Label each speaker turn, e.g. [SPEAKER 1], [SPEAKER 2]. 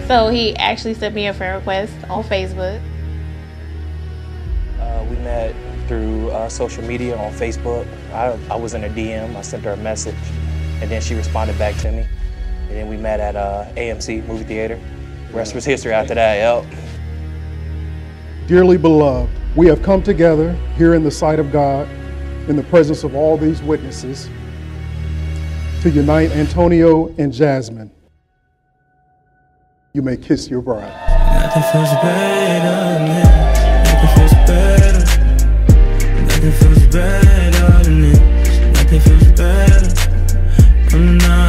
[SPEAKER 1] So he actually sent me a friend request on Facebook.
[SPEAKER 2] We met through social media on Facebook. I was in a DM, I sent her a message, and then she responded back to me. And then we met at AMC movie theater. Rest was history after that, yep.
[SPEAKER 3] Dearly beloved, we have come together here in the sight of God, in the presence of all these witnesses, to unite Antonio and Jasmine. You may kiss your bride.
[SPEAKER 4] Nothing feels better than it. Nothing feels better. Nothing feels better than it. Nothing feels better. Come now.